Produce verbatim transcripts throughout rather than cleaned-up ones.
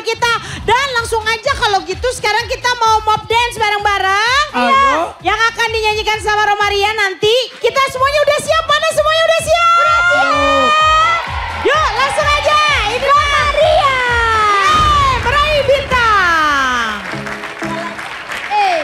kita. Dan langsung aja kalau gitu sekarang kita mau mob dance bareng-bareng. Ayo. Yang akan dinyanyikan sama Romaria nanti. Kita semuanya udah siap? Mana semuanya udah siap? Udah siap. Yuk langsung aja. Ini Romaria. Yeay, meraih bintang. Eh.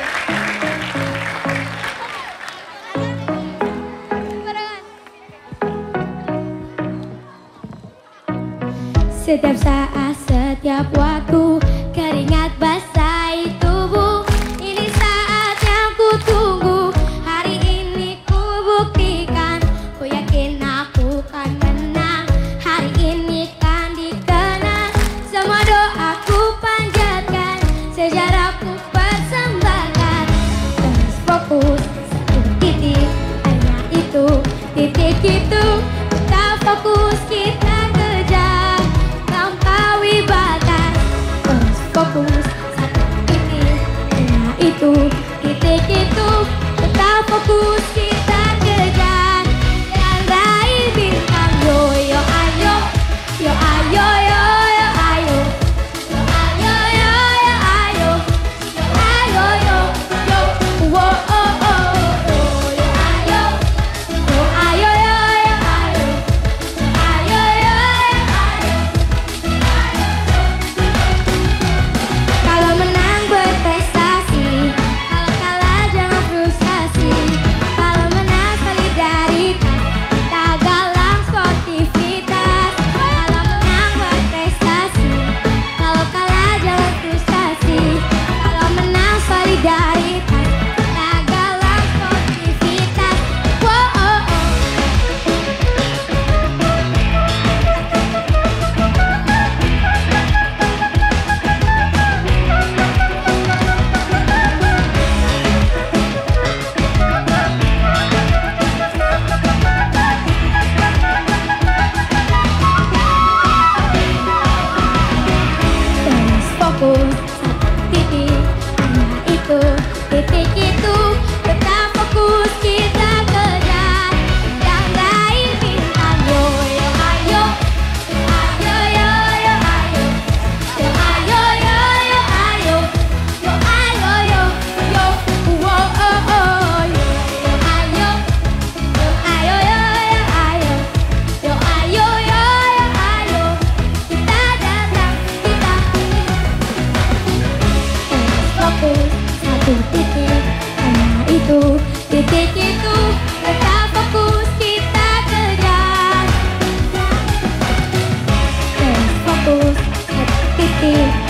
Setiap saat, setiap waktu, keringat basahi tubuh. Ini saat yang ku tunggu. Hari ini ku buktikan. Ku yakin aku kan menang. Hari ini kan dikenang. Semua doaku panjatkan. Sejarah ku persembahkan. Terus fokus, satu titik. Hanya itu, titik itu. Kita fokus, kita kejar. Lampaui batas, terus fokus satu titik, hanya itu, titik itu, tetap fokus kita kejar dan raih bintang. Yo yo ayo, yo ayo yo yo ayo, yo ayo yo yo ayo, yo ayo yo yo, wo oh oh oh, yo ayo, yo ayo yo yo ayo, yo ayo yo yo ayo. Kalau menang berprestasi, kalau kalah jangan frustasi. Kalau menang solidaritas, kita galang sportivitas. Kalau menang berprestasi, kalau kalah jangan frustasi. Kalau menang solidaritas, kita galang sportivitas. Wow, oh, oh. Terus fokus satu titik, hanya itu, titik itu. Tetap fokus kita kejar dan raih bintang. Yo yo ayo, yo ayo yo yo ayo, yo ayo yo yo ayo, yo ayo yo yo, wo oh oh, yo yo ayo, yo ayo yo yo ayo, yo ayo yo yo ayo. Kita datang, kita terus fokus satu titik, hanya itu, titik itu. Tetap fokus kita kejar. Terus fokus satu titik.